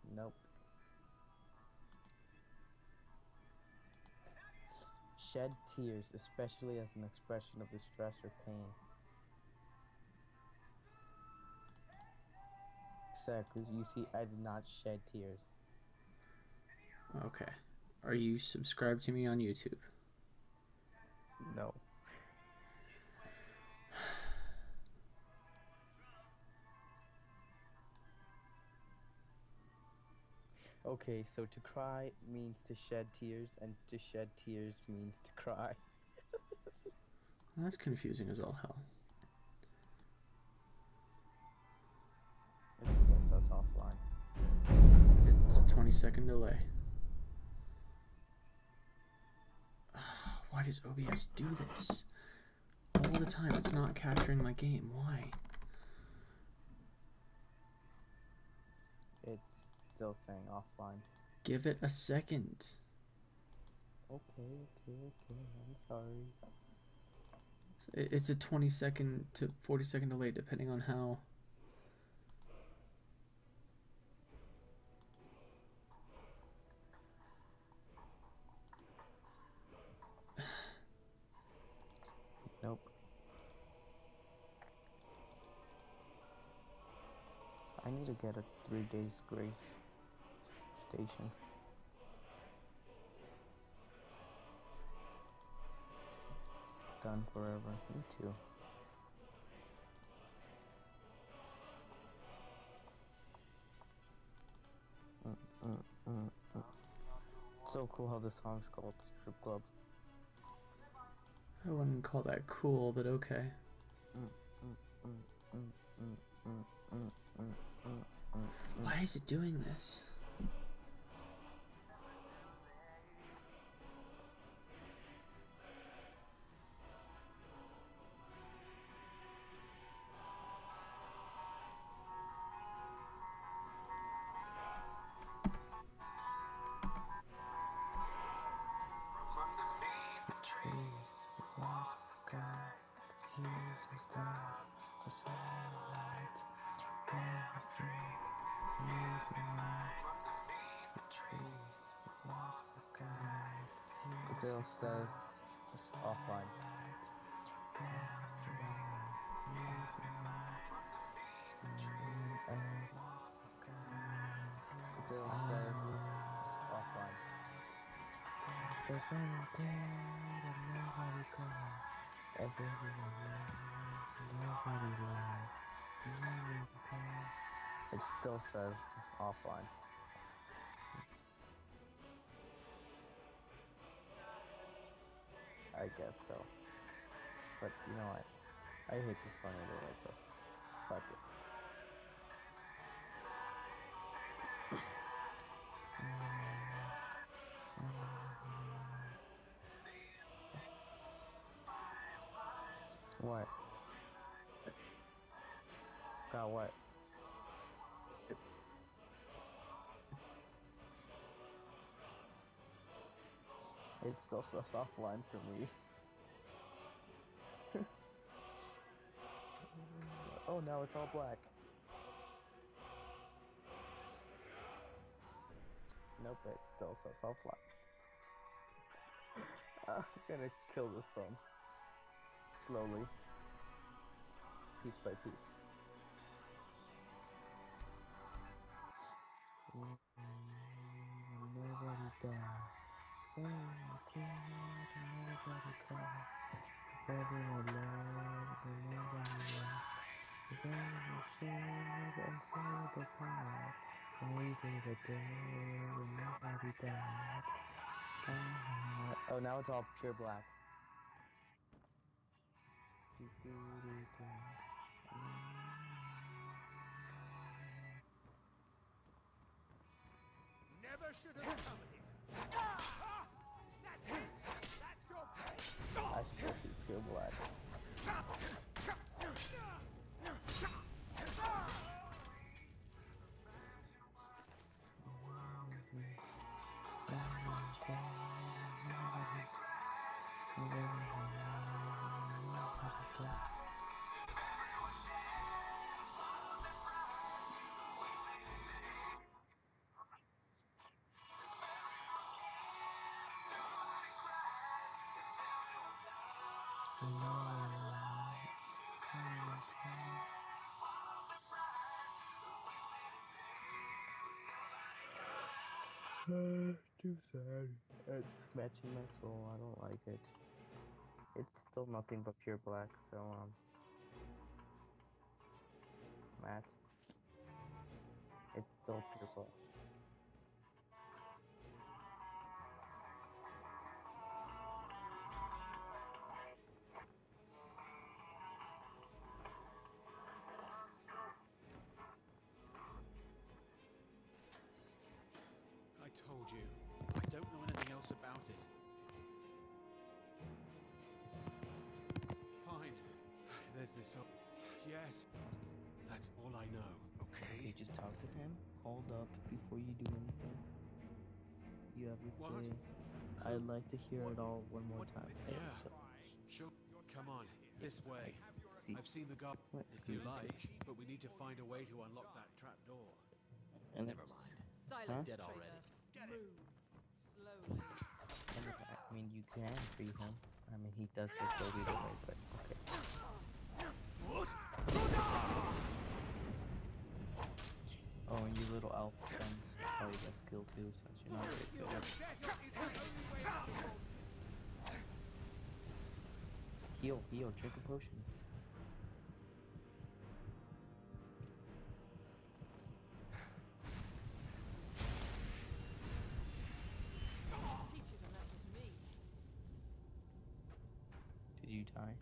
Nope. Shed tears, especially as an expression of distress or pain. Exactly. You see, I did not shed tears. Okay. Are you subscribed to me on YouTube? No. Okay, so to cry means to shed tears, and to shed tears means to cry. Well, that's confusing as all hell. It still says offline. It's a 20-second delay. Why does OBS do this? All the time, it's not capturing my game. Why? It's still saying offline. Give it a second. Okay, I'm sorry. It's a 20-second to 40-second delay, depending on how. Nope. I need to get a 3 days grace station. Done forever. Me too. It's so cool how the song's called Strip Club. I wouldn't call that cool, but okay. Why is it doing this? Still says offline. Still says offline. It still says offline. I guess so. But you know what? I hate this one anyway, so fuck it. What? Got what? It still says offline for me. Oh, now it's all black. Nope, it still says offline. I'm gonna kill this phone. Slowly. Piece by piece. Nobody died. Nobody cried. Everyone loved and nobody loved. The girl was sad and so the pride. Waiting the day when nobody died. Oh, now it's all pure black. Never should have come here. That's it. That's your pay. I still see pure black. Too sad. It's matching my soul. I don't like it. It's still nothing but pure black. So Matt, it's still pure black. I told you. I don't know anything else about it. Fine. There's this. Yes. That's all I know. Okay, Okay. just talk to him. Hold up before you do anything. You have to What? say, I'd like to hear it all one more time. Yeah. Sure. Come on. This way. See, I've seen the guard. what? If you like, but we need to find a way to unlock that trap door. And Never it's- mind. Silence, Dead traitor. already. Move. Slowly. I mean, you can free him. I mean, he does get killed either way, but okay. Oh, and you little elf friend probably gets killed too, since you're not very good at heal, drink a potion. Teach you to mess with me. Did you die?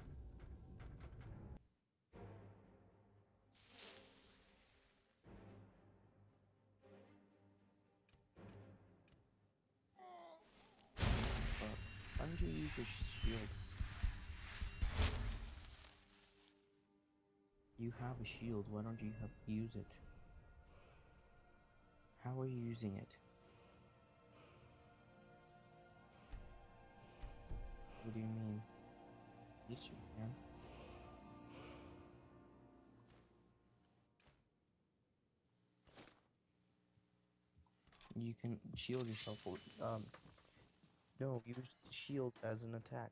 Why don't you use your shield? You have a shield, why don't you use it? How are you using it? What do you mean? Yes, you can. You can shield yourself. No, use shield as an attack.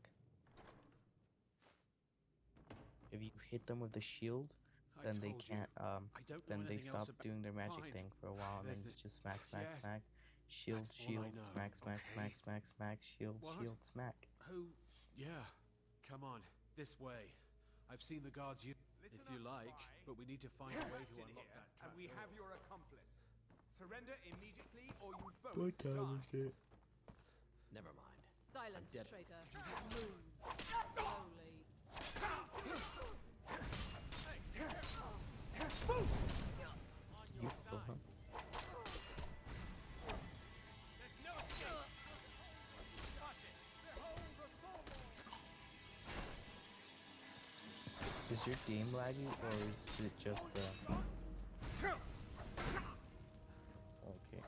If you hit them with the shield, I then they told you. can't, I don't know then they anything else stop about. doing their magic Fine. thing for a while, and There's then you this- just smack, Yes. smack. Shield, That's all I shield, know, smack, smack, smack, okay? smack, smack, shield, What? shield, smack. Who? Yeah. Come on. This way. I've seen the guards use. If you like, but we need to find a way to unlock that trap And we door. have your accomplice. Surrender immediately or you both What die. time is it? Never mind. Silence, dead. traitor. Move. Slowly. You still huh? There's no escape. Got it. Behold the Thorborn! Is your game laggy, or is it just the... Okay.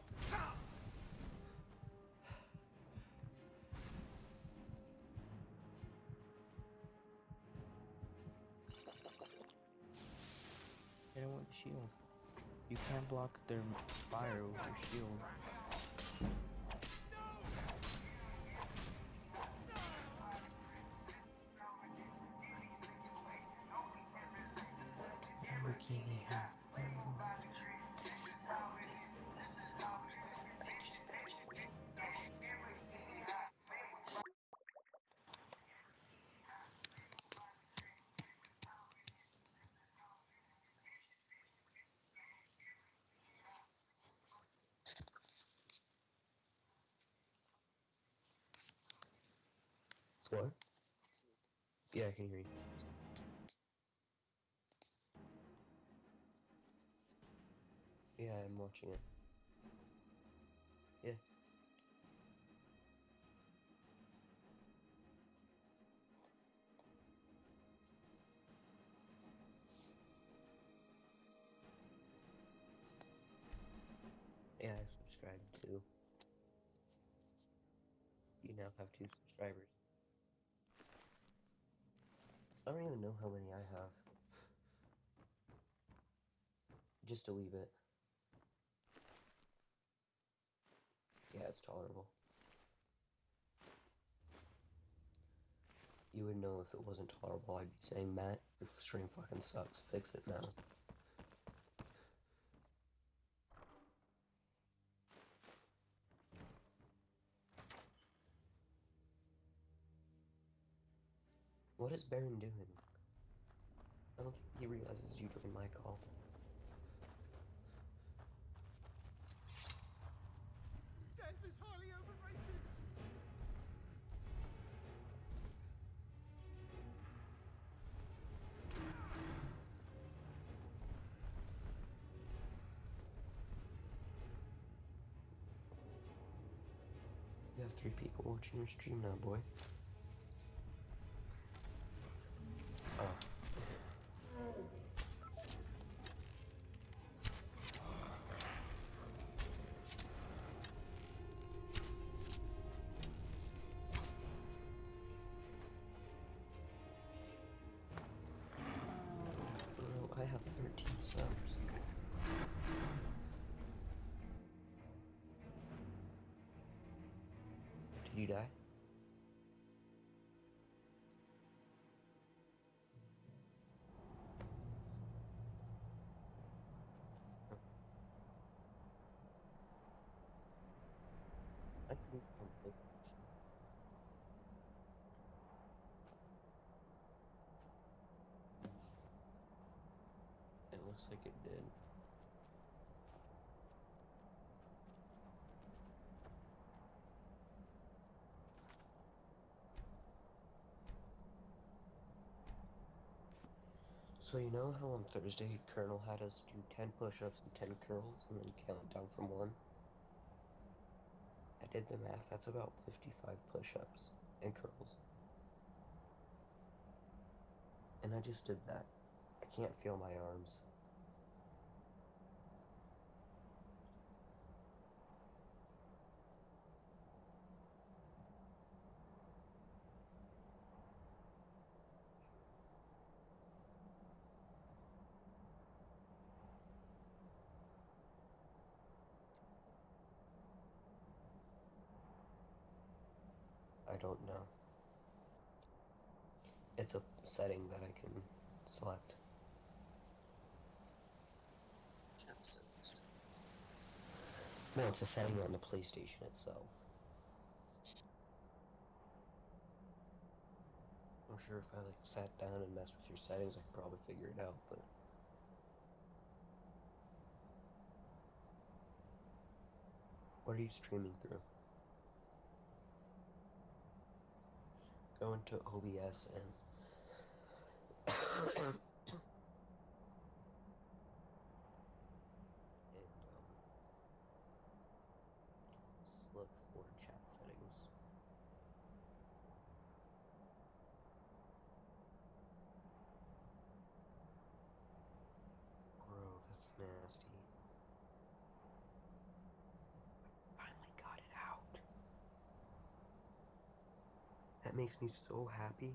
Hit him with the shield. You can't block their fire with your shield. Lamborghini hat. What? Yeah, I can hear you. Yeah, I'm watching it. Yeah. Yeah, I subscribed too. You now have 2 subscribers. I don't even know how many I have. Just to leave it. Yeah, it's tolerable. You would know if it wasn't tolerable. I'd be saying, Matt, your stream fucking sucks. Fix it now. What is Baron doing? I don't think he realizes you joined my call. Death is highly overrated. You have 3 people watching your stream now, boy. Oh. Bro, I have 13 subs. Did you die? I think on PlayStation. It looks like it did. So you know how on Thursday Colonel had us do 10 push-ups and 10 curls and then count down from 1? I did the math, that's about 55 push-ups and curls. And I just did that. I can't feel my arms. I don't know. It's a setting that I can select. No, it's a setting on the PlayStation itself. I'm sure if I sat down and messed with your settings, I could probably figure it out, but... What are you streaming through? Go into OBS and... look for chat settings. Bro, that's nasty. Finally got it out. That makes me so happy.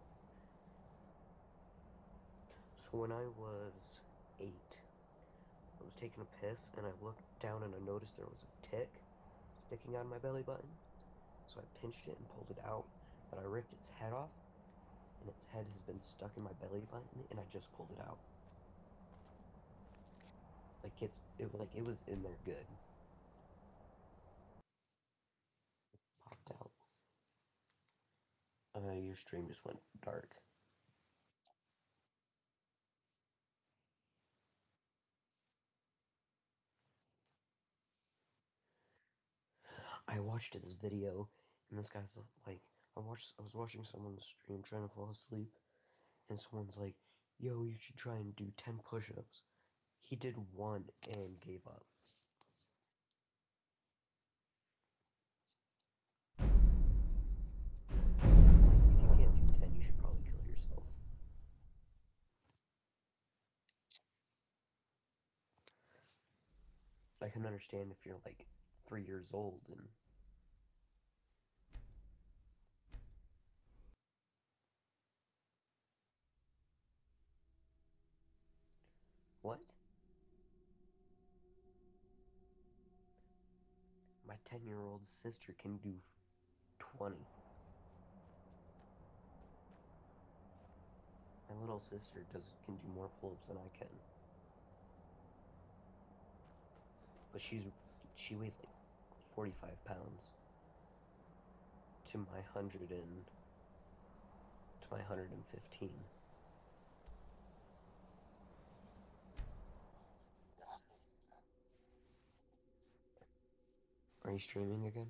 So when I was 8, I was taking a piss and I looked down and I noticed there was a tick sticking out of my belly button. So I pinched it and pulled it out, but I ripped its head off and its head has been stuck in my belly button and I just pulled it out. Like it was in there good. It's popped out. Your stream just went dark. I watched this video, and this guy's like, I was watching someone's stream trying to fall asleep, and someone's like, yo, you should try and do 10 push-ups. He did 1 and gave up. Like, if you can't do 10, you should probably kill yourself. I can understand if you're like 3 years old and... What? My 10-year-old sister can do 20. My little sister can do more pull-ups than I can. But she weighs like 45 pounds to my 120. to my 115. Are you streaming again?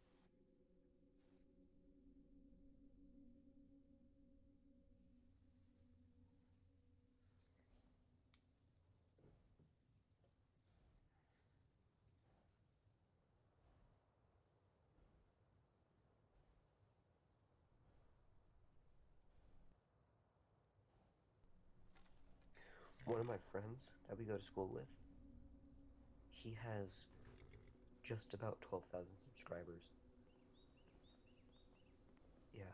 One of my friends that we go to school with, he has just about 12,000 subscribers. Yeah.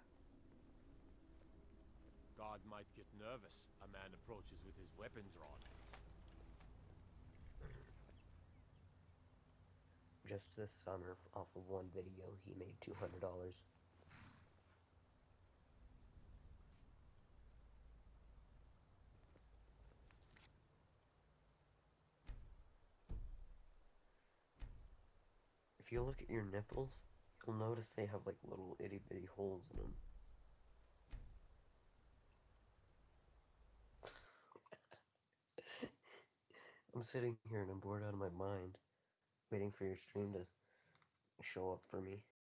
God might get nervous. A man approaches with his weapon drawn. Just this summer, off of one video, he made $200. If you look at your nipples, you'll notice they have like little itty bitty holes in them. I'm sitting here and I'm bored out of my mind, waiting for your stream to show up for me.